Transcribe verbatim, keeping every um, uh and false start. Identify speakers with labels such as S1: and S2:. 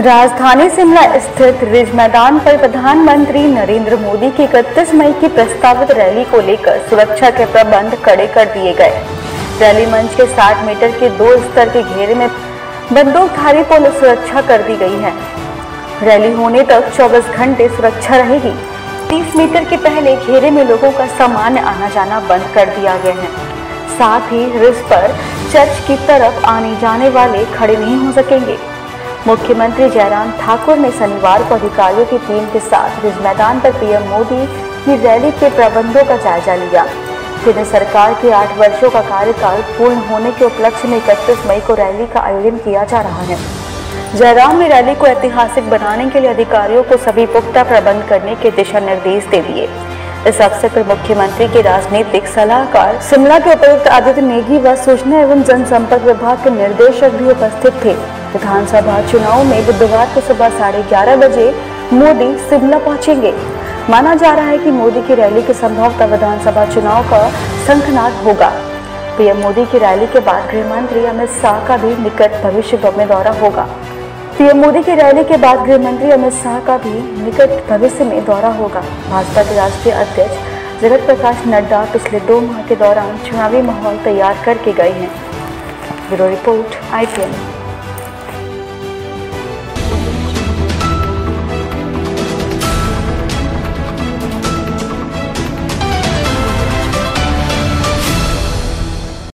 S1: राजधानी शिमला स्थित रिज मैदान पर प्रधानमंत्री नरेंद्र मोदी की इकतीस मई की प्रस्तावित रैली को लेकर सुरक्षा के प्रबंध कड़े कर दिए गए। रैली मंच के साठ मीटर के दो स्तर के घेरे में बंदूकधारी पुलिस सुरक्षा कर दी गई है। रैली होने तक चौबीस घंटे सुरक्षा रहेगी। तीस मीटर के पहले घेरे में लोगों का सामान्य आना जाना बंद कर दिया गया है। साथ ही रिज पर चर्च की तरफ आने जाने वाले खड़े नहीं हो सकेंगे। मुख्यमंत्री जयराम ठाकुर ने शनिवार को अधिकारियों की टीम के साथ रिज मैदान पर पीएम मोदी की रैली के प्रबंधों का जायजा लिया। केंद्र सरकार के आठ वर्षों का कार्यकाल पूर्ण होने के उपलक्ष्य में इकतीस मई को रैली का आयोजन किया जा रहा है। जयराम ने रैली को ऐतिहासिक बनाने के लिए अधिकारियों को सभी पुख्ता प्रबंध करने के दिशा निर्देश दे दिए। इस अवसर पर मुख्यमंत्री के राजनीतिक सलाहकार शिमला के उपायुक्त आदित्य नेगी व सूचना एवं जनसंपर्क विभाग के निर्देशक भी उपस्थित थे। विधानसभा चुनाव में बुधवार को सुबह साढ़े ग्यारह बजे मोदी शिमला पहुंचेंगे। माना जा रहा है कि मोदी की रैली के संभवतः विधानसभा चुनाव का शंखनाद होगा। पीएम मोदी की रैली के बाद गृह मंत्री अमित शाह का भी निकट भविष्य में दौरा होगा। पीएम मोदी की रैली के बाद गृह मंत्री अमित शाह का भी निकट भविष्य में दौरा होगा। भाजपा के राष्ट्रीय अध्यक्ष जगत प्रकाश नड्डा पिछले दो माह के दौरान चुनावी माहौल तैयार करके गए हैं। Bureau report I T N.